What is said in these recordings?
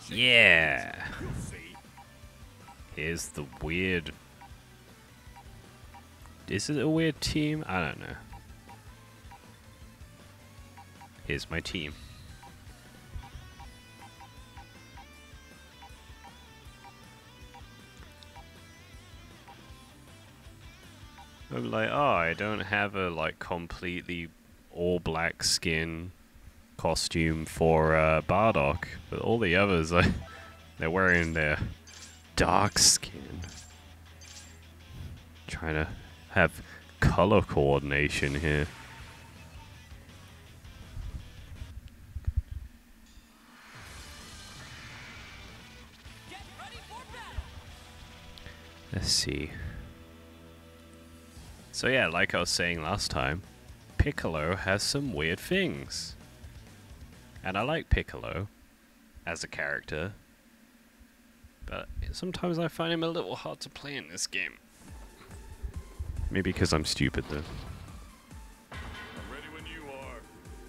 Yeah! Here's the weird... Is it a weird team? I don't know. Here's my team. I'm like, oh, I don't have a like completely all black skin costume for Bardock, but all the others, they're wearing their dark skin. Trying to have color coordination here. Let's see. So yeah, like I was saying last time, Piccolo has some weird things. And I like Piccolo as a character, but sometimes I find him a little hard to play in this game. Maybe because I'm stupid though. I'm ready when you are.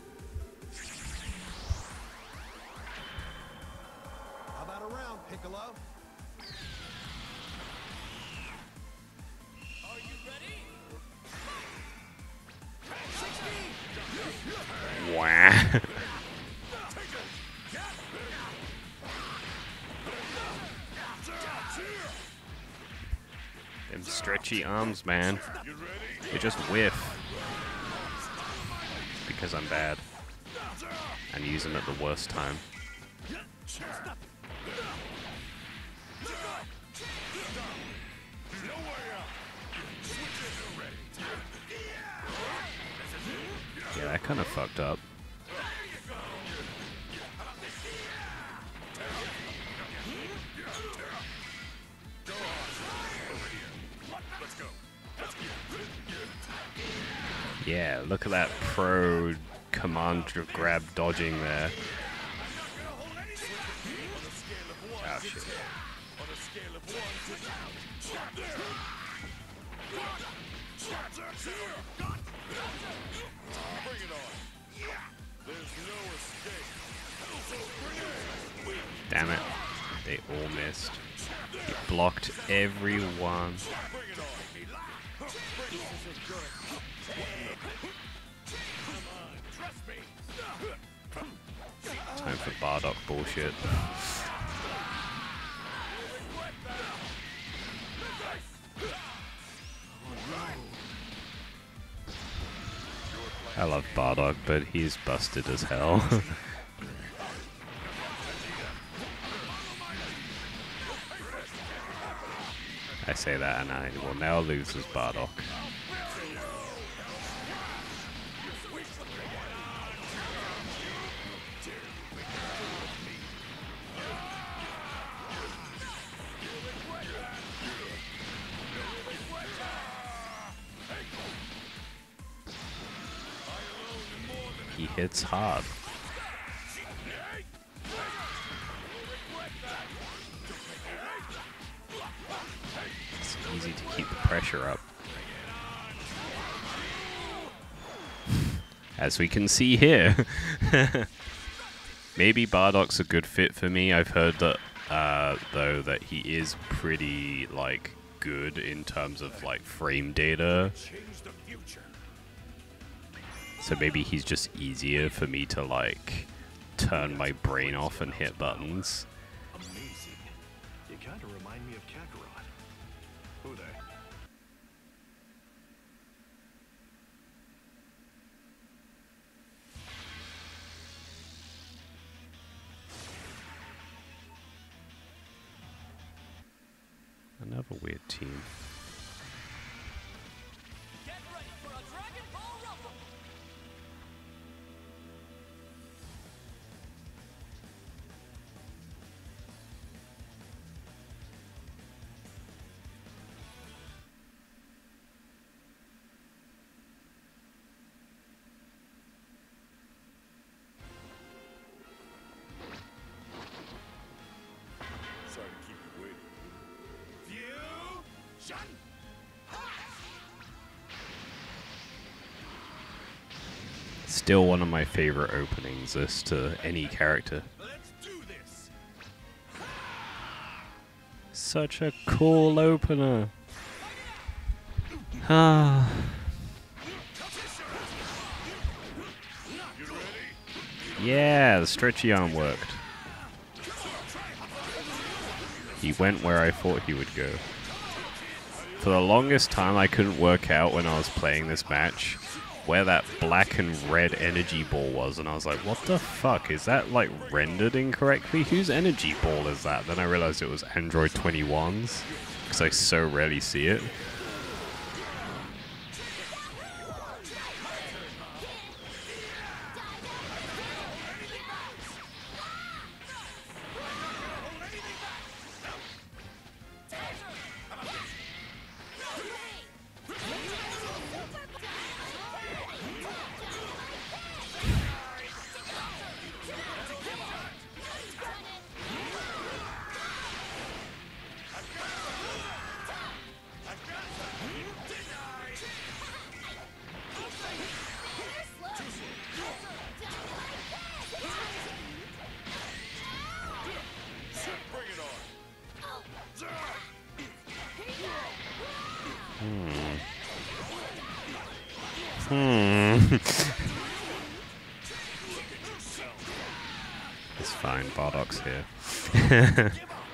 How about a round, Piccolo? Are you ready? Wow. Them stretchy arms, man. You ready? They just whiff. Because I'm bad. And use them at the worst time. Yeah, that kind of fucked up. Yeah, look at that pro command grab dodging there. Oh shit. On a scale of 1 to bring it on. There's no escape. Damn it. They all missed. He blocked everyone. Bring it on. Time for Bardock bullshit. I love Bardock, but he's busted as hell. I say that and I will now lose as Bardock. He hits hard. It's easy to keep the pressure up. As we can see here. Maybe Bardock's a good fit for me. I've heard that, though, that he is pretty, like, good in terms of, like, frame data. So maybe he's just easier for me to, like, turn my brain off and hit buttons. Amazing. You kind of remind me of Kakarot. Who they? Another weird team. Get ready for a Dragon Ball Rumble! Sorry to keep you waiting. Fusion! Still one of my favorite openings as to any character. Let's do this. such a cool opener. Ah. Yeah, the stretchy arm worked. He went where I thought he would go. For the longest time, I couldn't work out when I was playing this match where that black and red energy ball was, and I was like, what the fuck? Is that, like, rendered incorrectly? Whose energy ball is that? Then I realized it was Android 21's, because I so rarely see it. It's fine, Bardock's here.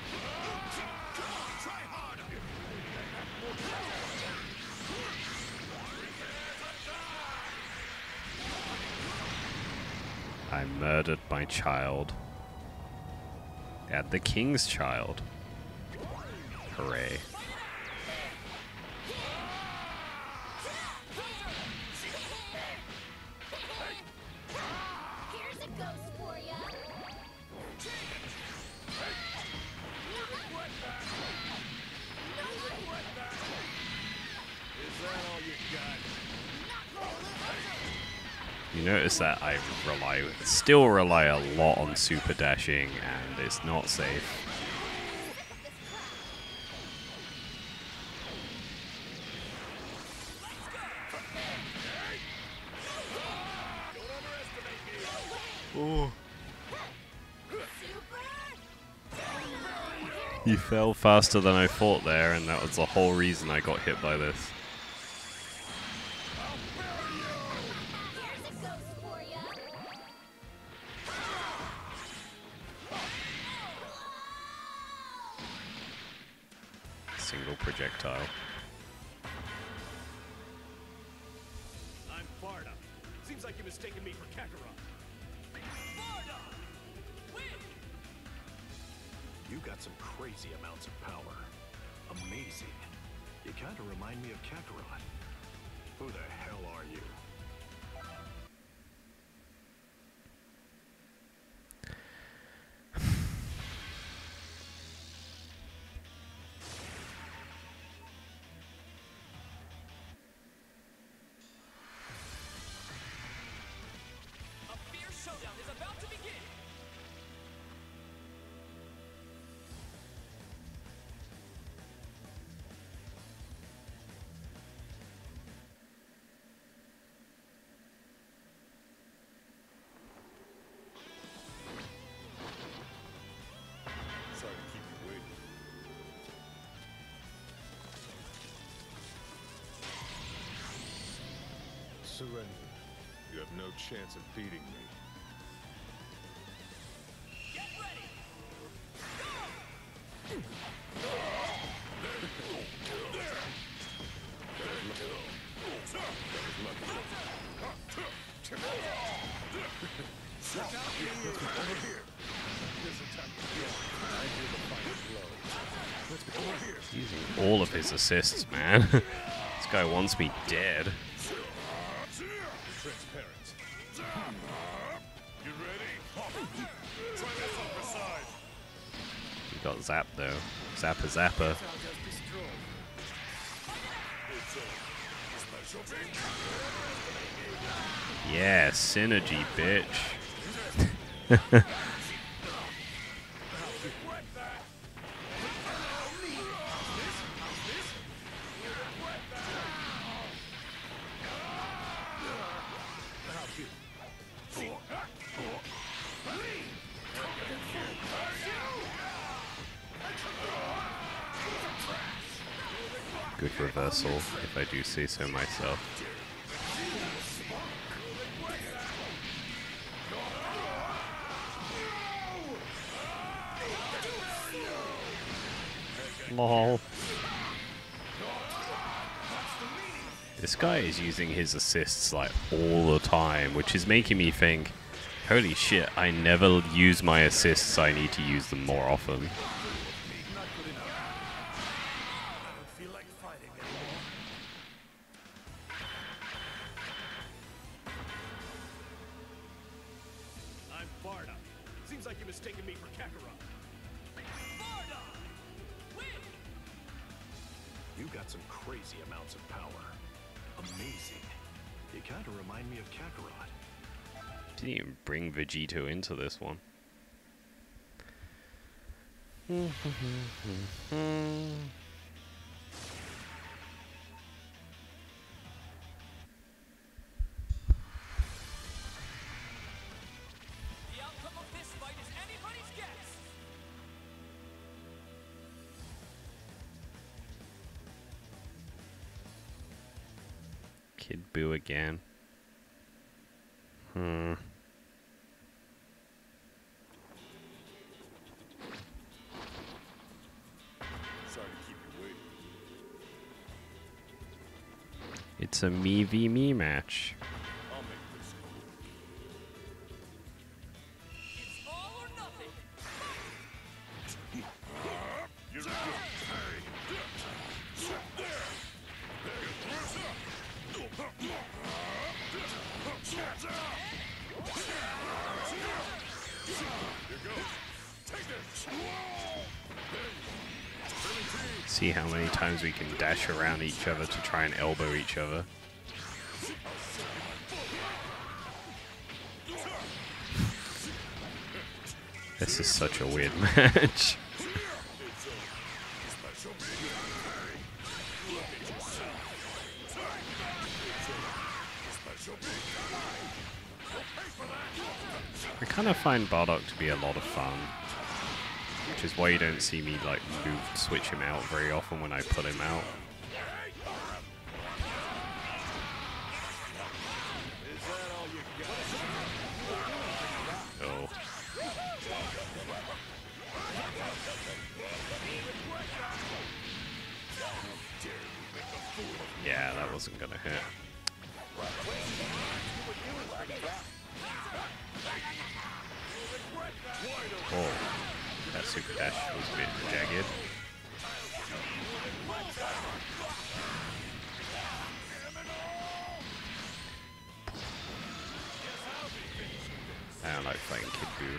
I murdered my child. And the king's child. Hooray. Here's a ghost for ya. You notice that I still rely a lot on super dashing, and it's not safe. You fell faster than I thought there, and that was the whole reason I got hit by this. Here's a ghost for ya. Single projectile. I'm Barda. Seems like you're mistaking me for Kakarot. Bardock! Win! You got some crazy amounts of power. Amazing. You kind of remind me of Kakarot. Who the hell are you? A fierce showdown is about to begin! Sorry to keep you waiting. Surrender. You have no chance of beating me. Get ready! He's using all of his assists, man. This guy wants me dead. Transparent. You ready? Try this on the side. He got zapped though. Zappa zappa. Special beam. Yeah, synergy, bitch. good reversal, if I do say so myself. Lol. This guy is using his assists like all the time, which is making me think, holy shit, I never use my assists, I need to use them more often. I'm Bardock. Seems like you're mistaking me for Kakarot. Bardock! Win! You got some crazy amounts of power. Amazing. You kind of remind me of Kakarot. Didn't even bring Vegito into this one. The outcome of this fight is anybody's guess! Kid Buu again. Sorry to keep you waiting. It's a me v me match. I'll make this cool. It's all or nothing! See how many times we can dash around each other to try and elbow each other. This is such a weird match. I kind of find Bardock to be a lot of fun, which is why you don't see me like switch him out very often when I put him out. Oh. Yeah, that wasn't gonna hit. Oh, that super dash was a bit jagged. I don't like fighting Kid Buu.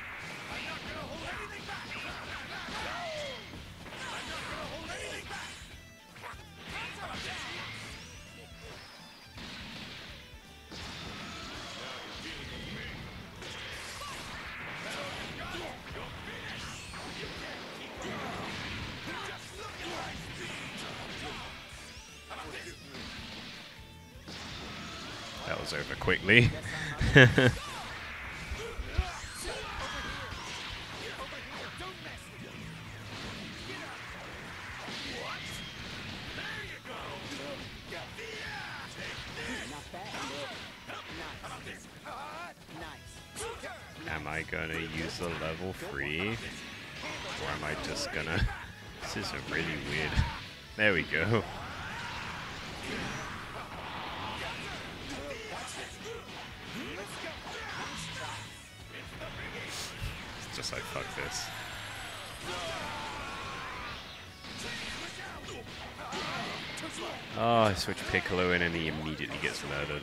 That was over quickly. Am I gonna use the level 3? Or am I just gonna... This is a really weird... There we go. It's just like, fuck this. Oh, I switch Piccolo in and he immediately gets murdered.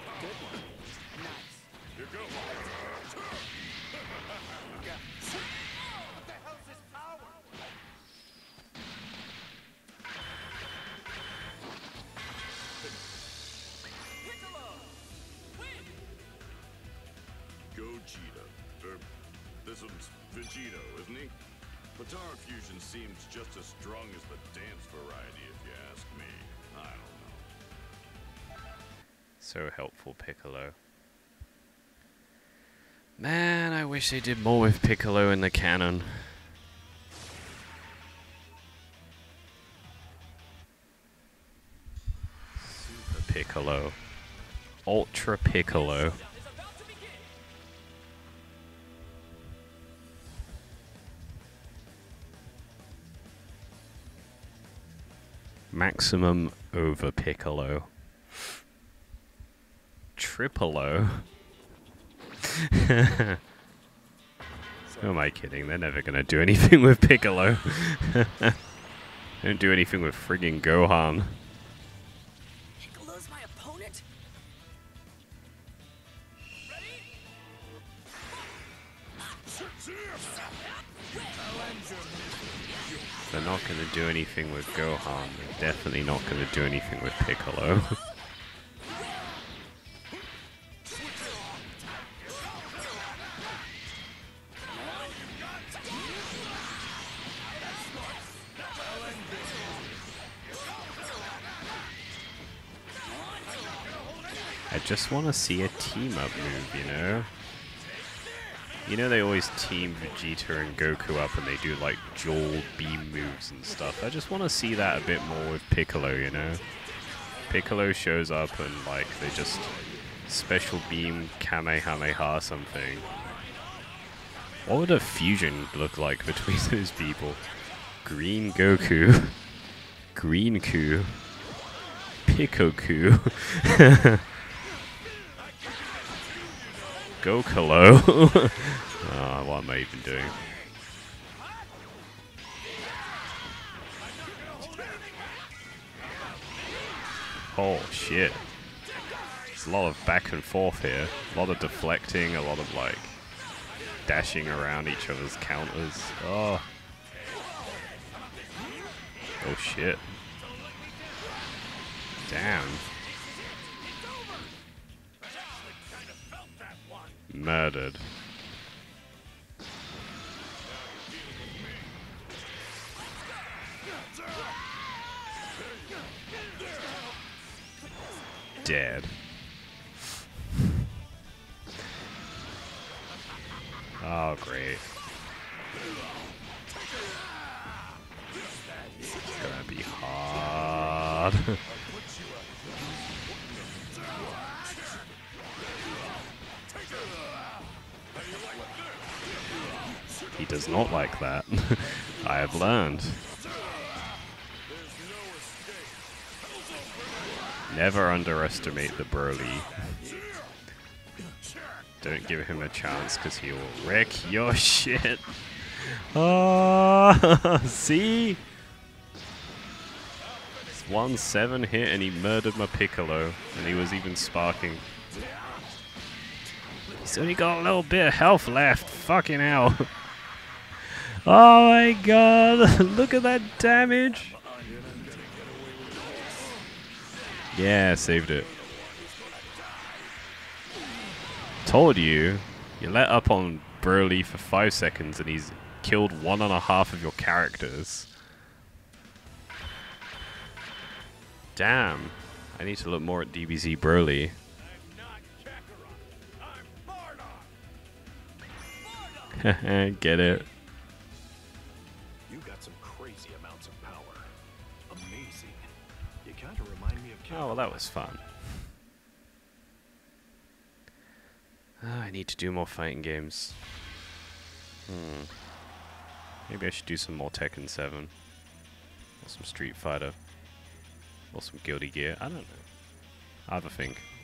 Gogeta. This one's Vegito, isn't he? Power Fusion seems just as strong as the dance variety, if you ask me. I don't know. So helpful, Piccolo. Man, I wish they did more with Piccolo in the canon. Ultra Piccolo. Maximum over Piccolo. Tripolo. Who am I kidding? They're never gonna do anything with Piccolo. Don't do anything with friggin' Gohan. Piccolo's my opponent? They're not gonna do anything with Gohan. They're definitely not gonna do anything with Piccolo. I just want to see a team-up move, you know? You know they always team Vegeta and Goku up and they do like dual beam moves and stuff. I just want to see that a bit more with Piccolo, you know? Piccolo shows up and like they just special beam Kamehameha something. What would a fusion look like between those people? Green Goku. Green Ku. Picoku. Gokalo. Oh, what am I even doing? Oh shit. There's a lot of back and forth here. A lot of deflecting, a lot of like dashing around each other's counters. Oh. Oh shit. Damn. Murdered. Dead. Oh, great. It's gonna be hard. He does not like that. I have learned. Never underestimate the Broly. Don't give him a chance because he will wreck your shit. Oh, see? It's 1-7 hit and he murdered my Piccolo and he was even sparking. He's only got a little bit of health left. Fucking hell. Oh my god, look at that damage. Yeah, saved it. Told you, you let up on Broly for 5 seconds and he's killed 1.5 of your characters. Damn, I need to look more at DBZ Broly. Get it? You got some crazy amounts of power. Amazing. You kind of remind me of Oh, well, that was fun. I need to do more fighting games. Maybe I should do some more Tekken 7. Or some Street Fighter. Or some Guilty Gear. I don't know. I have a think.